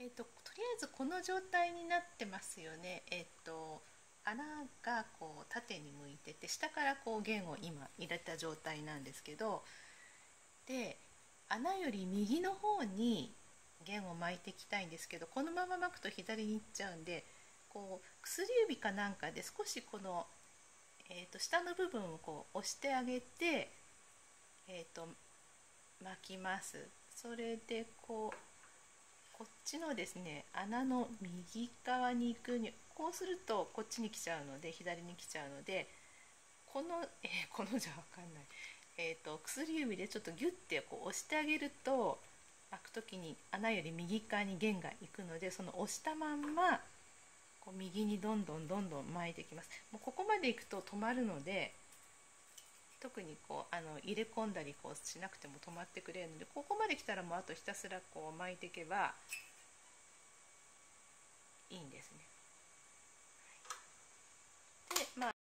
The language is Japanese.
とりあえずこの状態になってますよね。穴がこう縦に向いてて、下からこう弦を今入れた状態なんですけど、で穴より右の方に弦を巻いていきたいんですけど、このまま巻くと左に行っちゃうんで、こう薬指かなんかで少しこの、下の部分をこう押してあげて、巻きます。それでこっちのですね、穴の右側に行くに、こうするとこっちに来ちゃうので、左に来ちゃうので、このじゃわかんない、薬指でちょっとギュッてこう押してあげると、巻く時に穴より右側に弦が行くので、その押したまんまこう右にどんどんどんどん巻いていきます。もうここまで行くと止まるので、特にこう入れ込んだりこうしなくても止まってくれるので、ここまで来たらもうあとひたすらこう巻いていけばいいんですね。